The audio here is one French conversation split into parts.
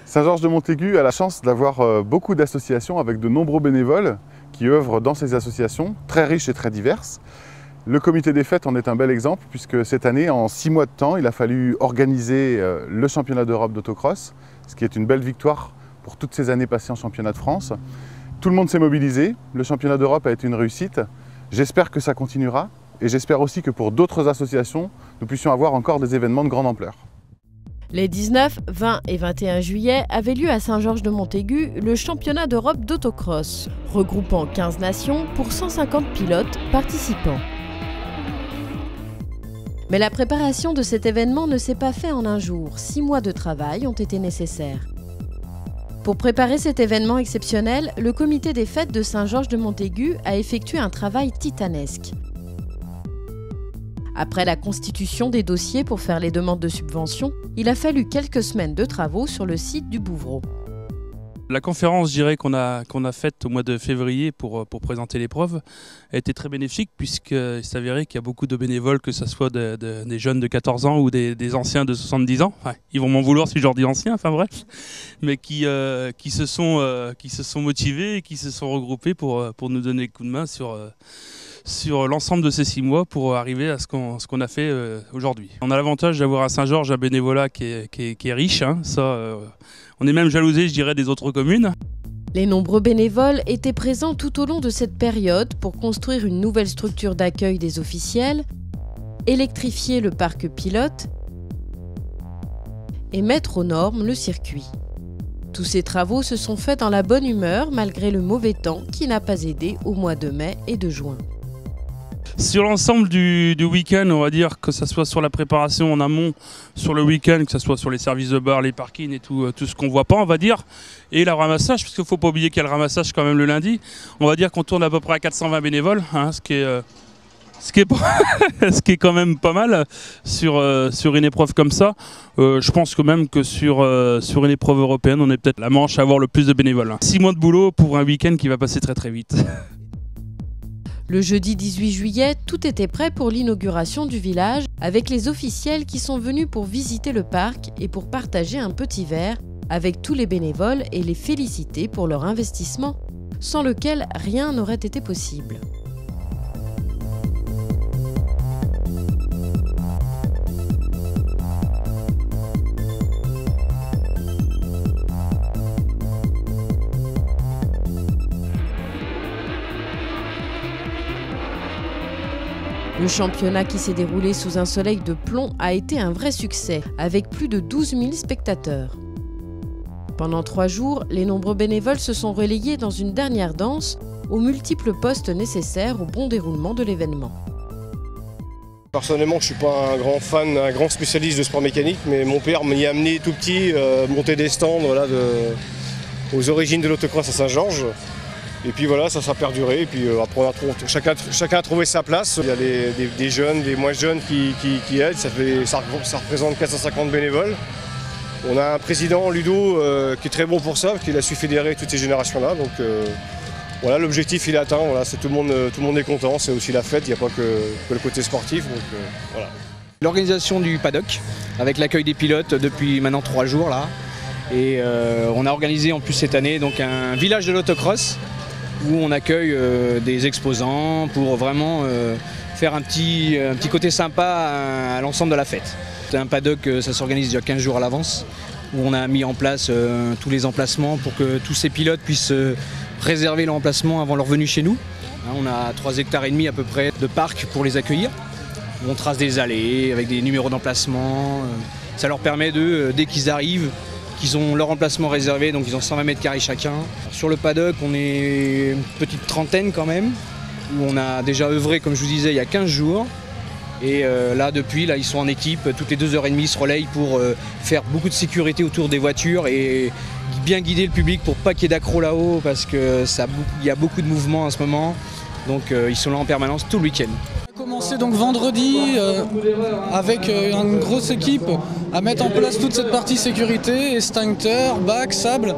Saint-Georges-de-Montaigu a la chance d'avoir beaucoup d'associations avec de nombreux bénévoles qui œuvrent dans ces associations, très riches et très diverses. Le comité des fêtes en est un bel exemple puisque cette année, en 6 mois de temps, il a fallu organiser le championnat d'Europe d'autocross, ce qui est une belle victoire pour toutes ces années passées en championnat de France. Tout le monde s'est mobilisé, le championnat d'Europe a été une réussite. J'espère que ça continuera et j'espère aussi que pour d'autres associations, nous puissions avoir encore des événements de grande ampleur. Les 19, 20 et 21 juillet avait lieu à Saint-Georges-de-Montaigu le championnat d'Europe d'autocross, regroupant 15 nations pour 150 pilotes participants. Mais la préparation de cet événement ne s'est pas faite en un jour. 6 mois de travail ont été nécessaires. Pour préparer cet événement exceptionnel, le comité des fêtes de Saint-Georges-de-Montaigu a effectué un travail titanesque. Après la constitution des dossiers pour faire les demandes de subventions, il a fallu quelques semaines de travaux sur le site du Bouvreau. La conférence, je dirais, qu'on a faite au mois de février pour présenter l'épreuve a été très bénéfique puisqu'il s'avérait qu'il y a beaucoup de bénévoles, que ce soit des jeunes de 14 ans ou des anciens de 70 ans. Enfin, ils vont m'en vouloir si je leur dis anciens, enfin bref, mais qui se sont motivés et qui se sont regroupés pour nous donner le coup de main sur l'ensemble de ces 6 mois pour arriver à ce qu'on a fait aujourd'hui. On a l'avantage d'avoir à Saint-Georges un bénévolat qui est riche, hein, on est même jalousé, je dirais, des autres communes. Les nombreux bénévoles étaient présents tout au long de cette période pour construire une nouvelle structure d'accueil des officiels, électrifier le parc pilote et mettre aux normes le circuit. Tous ces travaux se sont faits dans la bonne humeur malgré le mauvais temps qui n'a pas aidé au mois de mai et de juin. Sur l'ensemble du week-end, on va dire que ce soit sur la préparation en amont, sur le week-end, que ce soit sur les services de bar, les parkings et tout ce qu'on ne voit pas, on va dire, et le ramassage, parce qu'il ne faut pas oublier qu'il y a le ramassage quand même le lundi, on va dire qu'on tourne à peu près à 420 bénévoles, hein, ce qui est quand même pas mal sur une épreuve comme ça. Je pense quand même que sur une épreuve européenne, on est peut-être la manche à avoir le plus de bénévoles. 6 mois de boulot pour un week-end qui va passer très très vite. Le jeudi 18 juillet, tout était prêt pour l'inauguration du village avec les officiels qui sont venus pour visiter le parc et pour partager un petit verre avec tous les bénévoles et les féliciter pour leur investissement, sans lequel rien n'aurait été possible. Le championnat qui s'est déroulé sous un soleil de plomb a été un vrai succès, avec plus de 12 000 spectateurs. Pendant 3 jours, les nombreux bénévoles se sont relayés dans une dernière danse aux multiples postes nécessaires au bon déroulement de l'événement. Personnellement, je ne suis pas un grand fan, un grand spécialiste de sport mécanique, mais mon père m'y a amené tout petit, monter des stands voilà, aux origines de l'autocross à Saint-Georges. Et puis voilà, ça a perduré. Et puis après, chacun a trouvé sa place. Il y a des jeunes, des moins jeunes qui aident. Ça représente 450 bénévoles. On a un président, Ludo, qui est très bon pour ça, parce qu'il a su fédérer toutes ces générations-là. Donc voilà, l'objectif il est atteint. Voilà, tout le monde est content. C'est aussi la fête. Il n'y a pas que le côté sportif. Donc voilà. L'organisation du paddock, avec l'accueil des pilotes depuis maintenant 3 jours là. Et on a organisé en plus cette année donc un village de l'autocross, où on accueille des exposants pour vraiment faire un petit côté sympa à l'ensemble de la fête. Un paddock, ça s'organise déjà 15 jours à l'avance, où on a mis en place tous les emplacements pour que tous ces pilotes puissent réserver leur emplacement avant leur venue chez nous. On a 3,5 hectares à peu près de parc pour les accueillir. On trace des allées avec des numéros d'emplacement. Ça leur permet dès qu'ils arrivent, qu'ils ont leur emplacement réservé, donc ils ont 120 mètres carrés chacun. Sur le paddock, on est une petite trentaine quand même, où on a déjà œuvré, comme je vous disais, il y a 15 jours. Et depuis, ils sont en équipe, toutes les 2h30 ils se relayent pour faire beaucoup de sécurité autour des voitures et bien guider le public pour pas qu'il y ait d'accro là-haut, parce qu'il y a beaucoup de mouvements en ce moment. Donc ils sont là en permanence tout le week-end. On a commencé donc vendredi avec une grosse équipe à mettre en place toute cette partie sécurité, extincteur, bac, sable.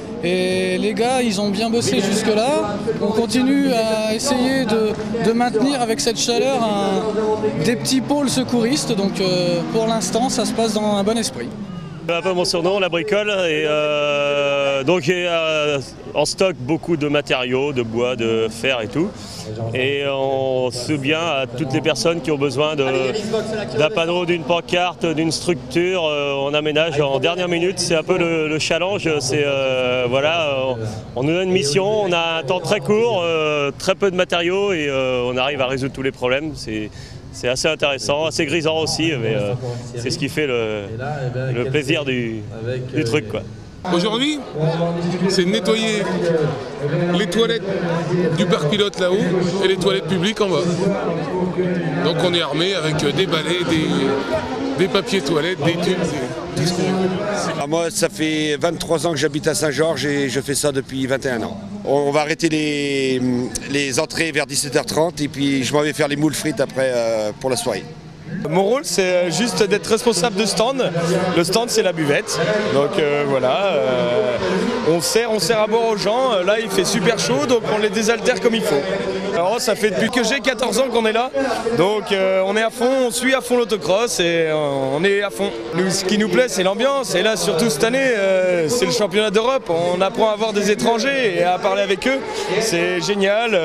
Et les gars, ils ont bien bossé jusque-là. On continue à essayer de maintenir avec cette chaleur des petits pôles secouristes. Donc pour l'instant, ça se passe dans un bon esprit. Un peu mon surnom, la bricole, et donc j'ai en stock beaucoup de matériaux, de bois, de fer et tout. Et on soutient à toutes les personnes qui ont besoin d'un panneau, d'une pancarte, d'une structure. On aménage en dernière minute, c'est un peu le challenge. C'est voilà, on nous donne une mission, on a un temps très court, très peu de matériaux et on arrive à résoudre tous les problèmes. C'est assez intéressant, assez grisant aussi, mais c'est ce qui fait le plaisir du truc, quoi. Aujourd'hui, c'est de nettoyer les toilettes du parc pilote là-haut et les toilettes publiques en bas. Donc on est armé avec des balais, des papiers toilettes, des tubes, tout ce qu'on veut. Moi, ça fait 23 ans que j'habite à Saint-Georges et je fais ça depuis 21 ans. On va arrêter les entrées vers 17h30 et puis je m'en vais faire les moules frites après pour la soirée. Mon rôle, c'est juste d'être responsable de stand. Le stand, c'est la buvette. Donc voilà, on sert à boire aux gens. Là, il fait super chaud, donc on les désaltère comme il faut. Alors, ça fait depuis que j'ai 14 ans qu'on est là. Donc on est à fond, on suit à fond l'autocross et on est à fond. Nous, ce qui nous plaît, c'est l'ambiance. Et là, surtout cette année, c'est le championnat d'Europe. On apprend à voir des étrangers et à parler avec eux. C'est génial.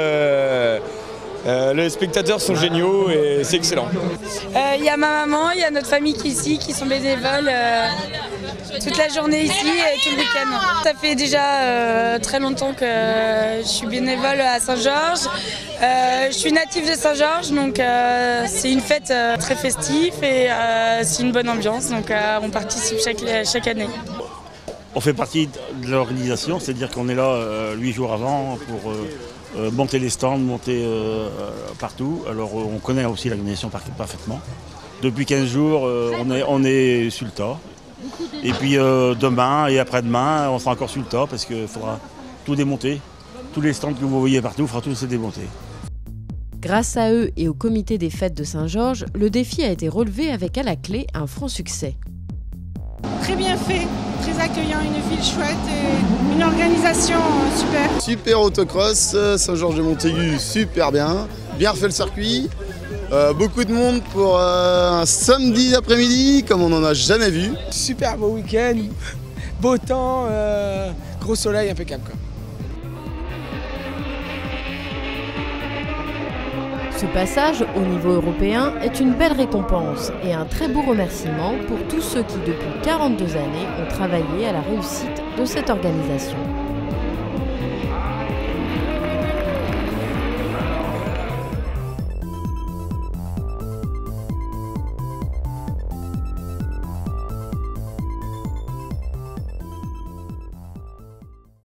Les spectateurs sont géniaux et c'est excellent. Il y a ma maman, il y a notre famille ici qui sont bénévoles toute la journée ici et tout le week-end. Ça fait déjà très longtemps que je suis bénévole à Saint-Georges. Je suis native de Saint-Georges, donc c'est une fête très festive et c'est une bonne ambiance, donc on participe chaque année. On fait partie de l'organisation, c'est-à-dire qu'on est là 8 jours avant pour monter les stands, monter partout. Alors on connaît aussi l'organisation parfaitement. Depuis 15 jours, on est sur le tas. Et puis demain et après-demain, on sera encore sur le tas parce qu'il faudra tout démonter. Tous les stands que vous voyez partout, il faudra tous se démonter. Grâce à eux et au comité des fêtes de Saint-Georges, le défi a été relevé avec à la clé un franc succès. Très bien fait, très accueillant, une ville chouette et une organisation super. Super autocross, Saint-Georges-de-Montaigu, super bien. Bien refait le circuit. Beaucoup de monde pour un samedi après-midi comme on n'en a jamais vu. Super beau week-end, beau temps, gros soleil, impeccable quoi. Ce passage au niveau européen est une belle récompense et un très beau remerciement pour tous ceux qui depuis 42 années ont travaillé à la réussite de cette organisation.